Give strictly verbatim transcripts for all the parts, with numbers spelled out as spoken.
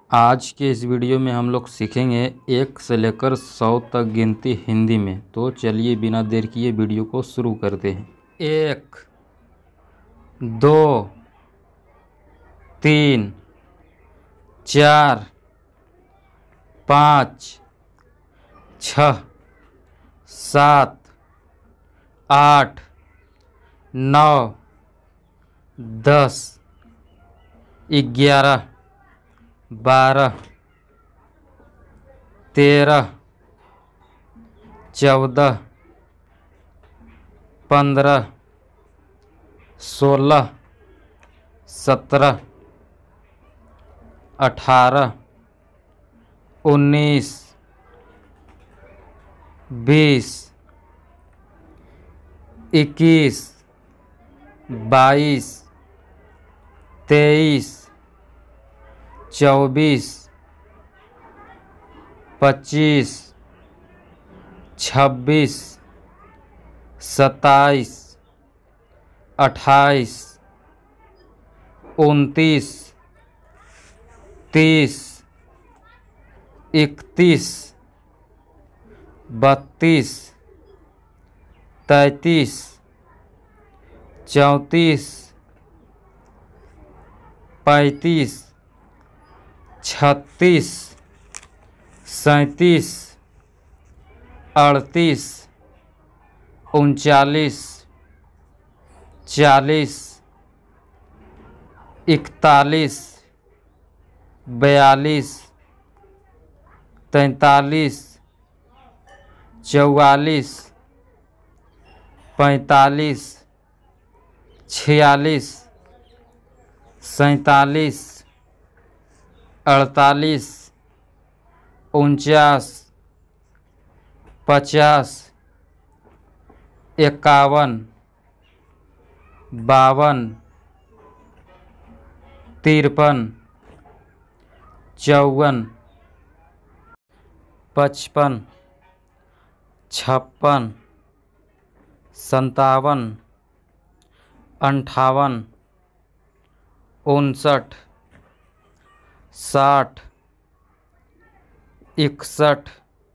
आज के इस वीडियो में हम लोग सीखेंगे एक से लेकर सौ तक गिनती हिंदी में। तो चलिए बिना देर किए वीडियो को शुरू करते हैं। एक, दो, तीन, चार, पाँच, छः, सात, आठ, नौ, दस, ग्यारह, बारह, तेरह, चौदह, पंद्रह, सोलह, सत्रह, अठारह, उन्नीस, बीस, इक्कीस, बाईस, तेईस, चौबीस, पच्चीस, छब्बीस, सत्ताईस, अट्ठाईस, उनतीस, तीस, इकतीस, बत्तीस, तैंतीस, चौंतीस, पैंतीस, छत्तीस, सैंतीस, अड़तीस, उनचालीस, चालीस, इकतालीस, बयालीस, तैंतालीस, चौवालीस, पैंतालीस, छियालीस, सैंतालीस, अड़तालीस, उनचास, पचास, इक्यावन, बावन, तिरपन, चौवन, पचपन, छप्पन, सत्तावन, अंठावन, उनसठ, साठ, इकसठ,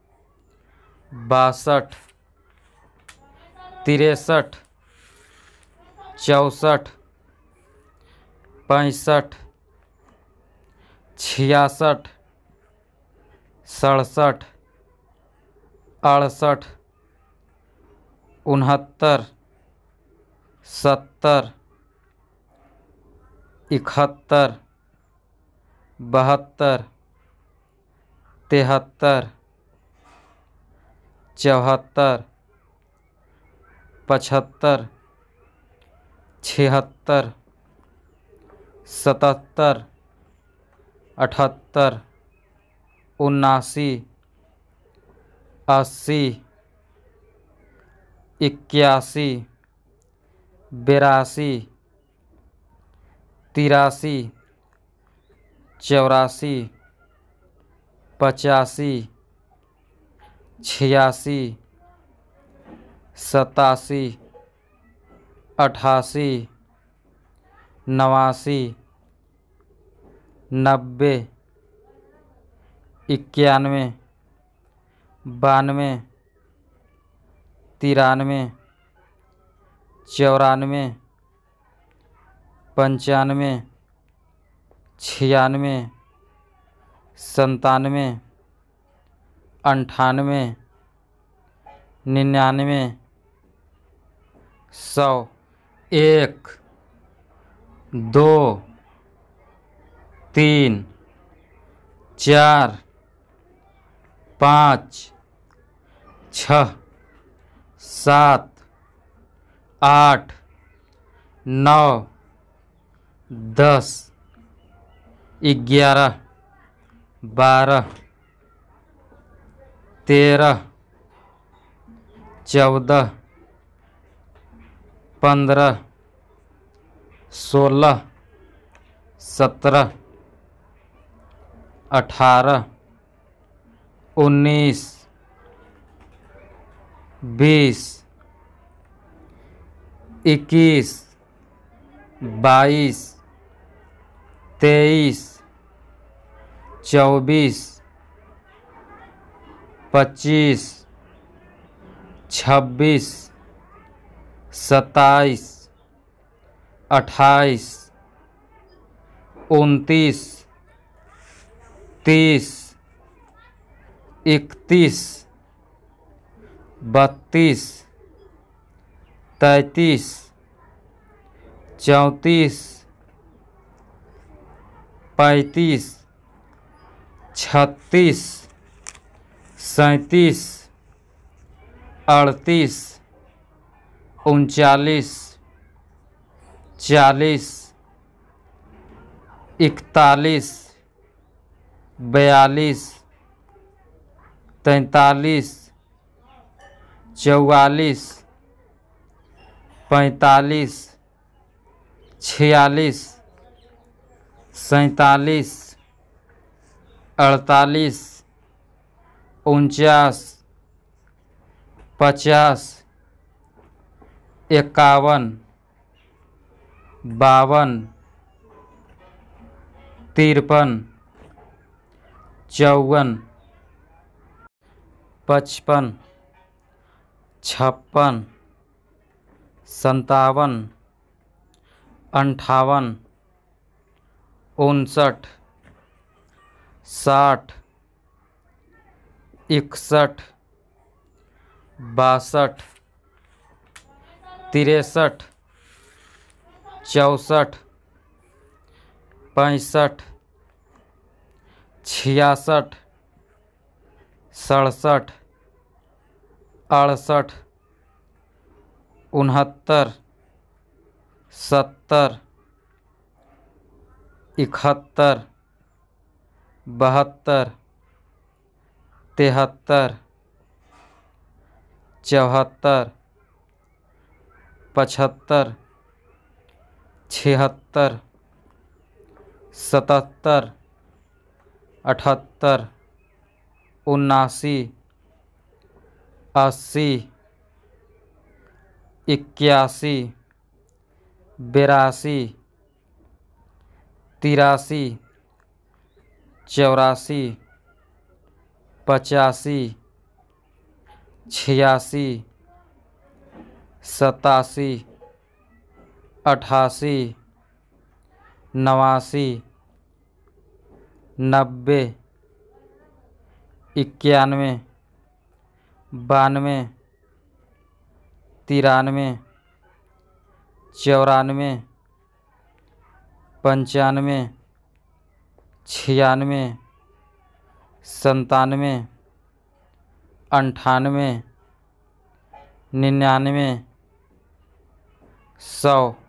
बासठ, तिरसठ, चौंसठ, पैंसठ, छियासठ, सड़सठ, अड़सठ, उनहत्तर, सत्तर, इकहत्तर, बहत्तर, तिहत्तर, चौहत्तर, पचहत्तर, छिहत्तर, सतहत्तर, अठहत्तर, उन्नासी, अस्सी, इक्यासी, बिरासी, तिरासी, चौरासी, पचासी, छियासी, सतासी, अठासी, नवासी, नब्बे, इक्यानवे, बानवे, तिरानवे, चौरानवे, पंचानवे, छियानवे, संतानवे, अंठानवे, निन्यानवे, सौ। एक, दो, तीन, चार, पाँच, छः, सात, आठ, नौ, दस, ग्यारह, बारह, तेरह, चौदह, पंद्रह, सोलह, सत्रह, अठारह, उन्नीस, बीस, इक्कीस, बाईस, तेईस, चौबीस, पच्चीस, छब्बीस, सत्ताईस, अट्ठाईस, उनतीस, तीस, इकतीस, बत्तीस, तैंतीस, चौंतीस, पैंतीस, छत्तीस, सैंतीस, अड़तीस, उनचालीस, चालीस, इकतालीस, बयालीस, तैंतालीस, चौवालीस, पैंतालीस, छियालीस, सैंतालीस, अड़तालीस, उनचास, पचास, इक्यावन, बावन, तिरपन, चौवन, पचपन, छप्पन, संतावन, अंठावन, उनसठ, साठ, इकसठ, बासठ, तिरसठ, चौंसठ, पैंसठ, छियासठ, सड़सठ, अड़सठ, उनहत्तर, सत्तर, इकहत्तर, बहत्तर, तिहत्तर, चौहत्तर, पचहत्तर, छिहत्तर, सतहत्तर, अठहत्तर, उन्नासी, अस्सी, इक्यासी, बिरासी, तिरासी, चौरासी, पचासी, छियासी, सतासी, अठासी, नवासी, नब्बे, इक्यानवे, बानवे, तिरानवे, चौरानवे, पंचानवे, छियानवे, संतानवे, अंठानवे, निन्यानवे, सौ।